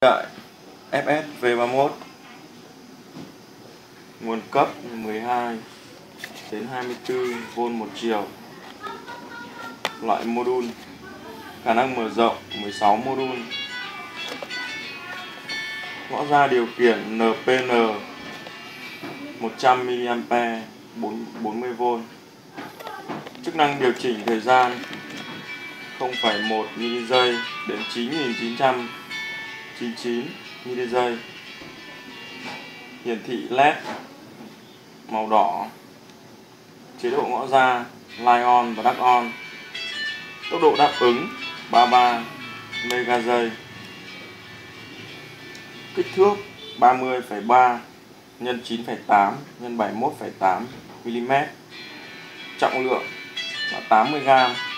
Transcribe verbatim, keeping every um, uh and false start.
Đại ép ét V ba mốt, nguồn cấp mười hai đến hai mươi tư vôn một chiều, loại module, khả năng mở rộng mười sáu module, ngõ ra điều khiển en pê en một trăm mi-li-am-pe, bốn mươi vôn, chức năng điều chỉnh thời gian không phẩy một mi-li-giây đến chín nghìn chín trăm chín mươi chín mi-li-giây, hiển thị led màu đỏ, chế độ ngõ ra light on và dark on, tốc độ đáp ứng ba mươi ba mega-giây, kích thước ba mươi phẩy ba nhân chín phẩy tám nhân bảy mươi mốt phẩy tám mi-li-mét, trọng lượng là tám mươi gam.